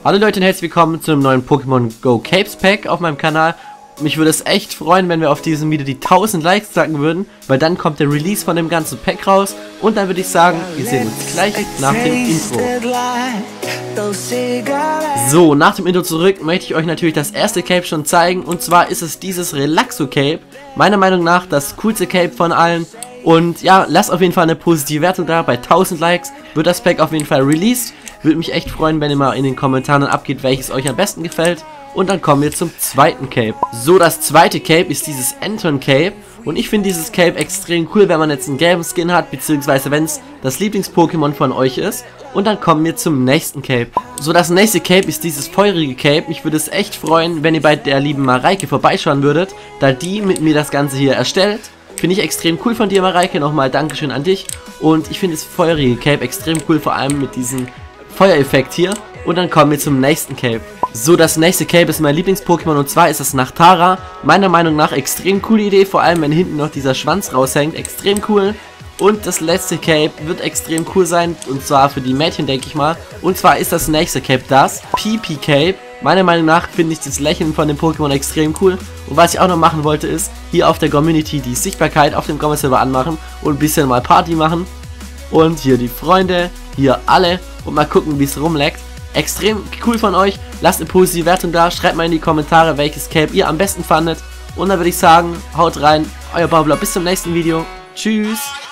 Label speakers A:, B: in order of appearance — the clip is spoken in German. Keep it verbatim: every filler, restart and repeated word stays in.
A: Hallo Leute und herzlich willkommen zu einem neuen Pokémon Go Capes Pack auf meinem Kanal. Mich würde es echt freuen, wenn wir auf diesem Video die tausend Likes sacken würden, weil dann kommt der Release von dem ganzen Pack raus und dann würde ich sagen, wir sehen uns gleich nach dem Intro. So, nach dem Intro zurück möchte ich euch natürlich das erste Cape schon zeigen, und zwar ist es dieses Relaxo Cape. Meiner Meinung nach das coolste Cape von allen. Und ja, lasst auf jeden Fall eine positive Wertung da. Bei tausend Likes wird das Pack auf jeden Fall released. Würde mich echt freuen, wenn ihr mal in den Kommentaren abgeht, welches euch am besten gefällt. Und dann kommen wir zum zweiten Cape. So, das zweite Cape ist dieses Anton Cape. Und ich finde dieses Cape extrem cool, wenn man jetzt einen gelben Skin hat, beziehungsweise wenn es das Lieblings-Pokémon von euch ist. Und dann kommen wir zum nächsten Cape. So, das nächste Cape ist dieses feurige Cape. Mich würde es echt freuen, wenn ihr bei der lieben Mareike vorbeischauen würdet, da die mit mir das Ganze hier erstellt. Finde ich extrem cool von dir, Mareike. Nochmal Dankeschön an dich. Und ich finde das feurige Cape extrem cool, vor allem mit diesem Feuereffekt hier. Und dann kommen wir zum nächsten Cape. So, das nächste Cape ist mein Lieblings-Pokémon, und zwar ist es Nachtara. Meiner Meinung nach extrem coole Idee, vor allem wenn hinten noch dieser Schwanz raushängt. Extrem cool. Und das letzte Cape wird extrem cool sein, und zwar für die Mädchen, denke ich mal. Und zwar ist das nächste Cape das P P Cape. Meiner Meinung nach finde ich das Lächeln von dem Pokémon extrem cool. Und was ich auch noch machen wollte, ist hier auf der Community die Sichtbarkeit auf dem Gomme-Server anmachen und ein bisschen mal Party machen. Und hier die Freunde, hier alle, und mal gucken, wie es rumleckt. Extrem cool von euch. Lasst eine positive Wertung da. Schreibt mal in die Kommentare, welches Cape ihr am besten fandet. Und dann würde ich sagen, haut rein. Euer Baubler. Bis zum nächsten Video. Tschüss.